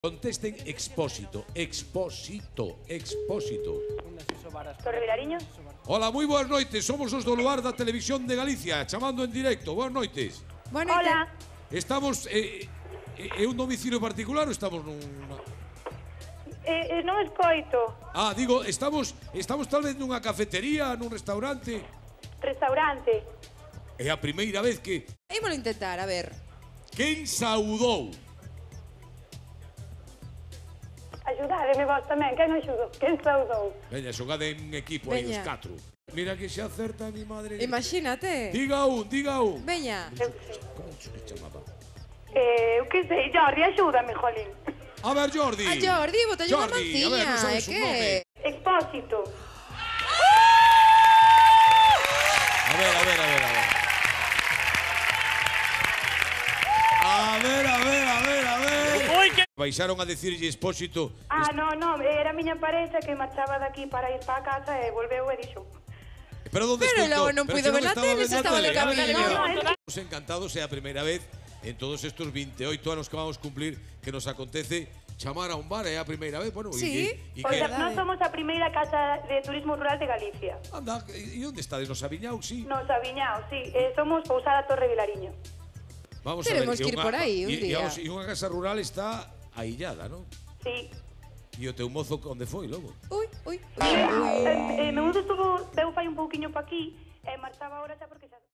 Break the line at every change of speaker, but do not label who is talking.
Contesten expósito, expósito, expósito.
Torre Vilariño.
Hola, moi boas noites, somos os do lugar da Televisión de Galicia, chamando en directo, boas noites.
Boa noite.
Hola.
Estamos, é un domicilio particular ou estamos nun...
Non escoito.
Ah, digo, estamos tal vez nunha cafetería, nun restaurante.
Restaurante.
É a primeira vez que...
Ímolo intentar, a ver.
Quen saudou?
Axudádeme vos tamén. Quen axudou? Quen saudou?
Veña, xogade en equipo aí, os
Veña.
catro. Mira que se acerta mi madre.
Imagínate.
Diga un, diga un.
Veña.
Como se chamaba?
Eu que sei, Jordi, axúdame, jolín.
A ver, Jordi.
A Jordi, botalle unha
Jordi,
manciña.
a ver, non sabes
é
un nome.
que...
Expósito.
A ver. A ver. Baixaron a decirlle expósito.
Non, era a miña pareja que marchaba daqui para ir para a casa e volveu e dixo.
Pero onde
Pero
escoitou?
logo non puido ver na tele, se estaba de camiño.
Estamos encantados, é a primeira vez en todos estes 28 anos que vamos cumplir que nos acontece chamar a un bar, é a primeira vez, bueno,
Sí.
e
Pois
que...
nós somos a primeira casa de turismo rural de Galicia.
Anda, e onde estades? Nos Aviñaus, sí?
Nos Aviñaos, sí. Somos Pousada Torre Vilariño.
Vamos
Teremos
a ver.
que ir por aí un día.
E unha casa rural está aillada, non?
Sí.
E o teu mozo onde foi, logo?
Ui.
Meu mundo deu fai un pouquiño pa aquí e marchaba ahora xa porque xa...